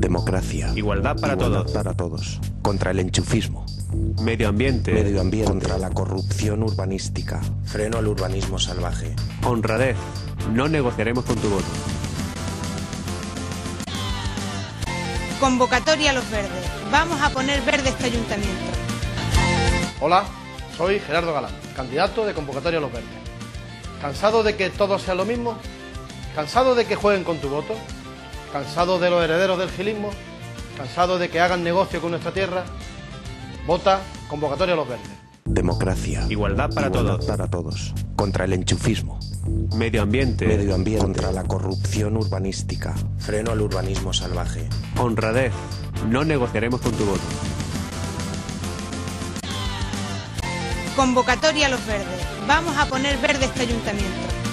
Democracia. Igualdad para todos. Para todos. Contra el enchufismo. Medio ambiente. Contra la corrupción urbanística. Freno al urbanismo salvaje. Honradez. No negociaremos con tu voto. Convocatoria a los verdes. Vamos a poner verde este ayuntamiento. Hola, soy Gerardo Galán, candidato de Convocatoria a los Verdes. ¿Cansado de que todo sea lo mismo? ¿Cansado de que jueguen con tu voto? ¿Cansado de los herederos del gilismo? ¿Cansado de que hagan negocio con nuestra tierra? Vota Convocatoria a los Verdes. Democracia. Igualdad para todos. Para todos. Contra el enchufismo. Medio ambiente. Contra la corrupción urbanística. Freno al urbanismo salvaje. Honradez. No negociaremos con tu voto. Convocatoria a los verdes. Vamos a poner verde este ayuntamiento.